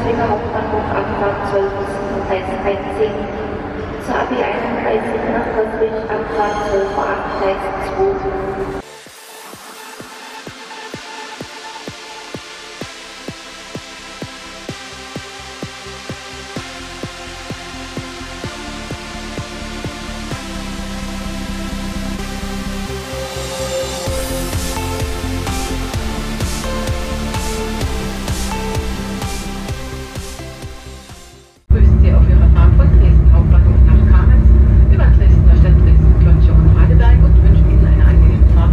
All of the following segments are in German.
Leipziger Hauptbahnhof Abfahrt 12 bis Gleis 13. Zur AB 31 nach Rösslich Abfahrt 12 vor 8 Gleis 2. Grüßen Sie auf Ihrer Fahrt von Dresden Hauptbahnhof nach Kamenz über Dresdner Stadt Dresden, Klonsche und Radeberg und wünschen Ihnen eine angenehme Fahrt.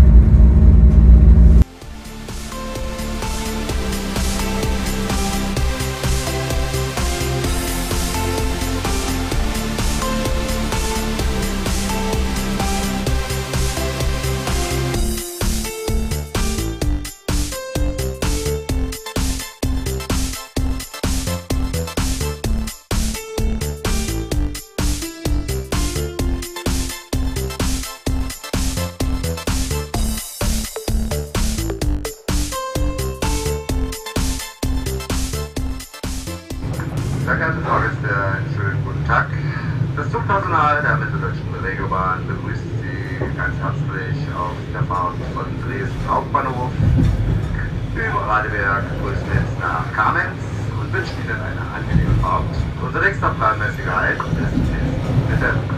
Sehr geehrte Fahrgäste, einen schönen guten Tag. Das Zugpersonal der Mitteldeutschen Regiobahn begrüßt Sie ganz herzlich auf der Fahrt von Dresden Hauptbahnhof über Radeberg, grüßen jetzt nach Kamenz und wünschen Ihnen eine angenehme Fahrt. Unser nächster planmäßiger Halt ist Mitte.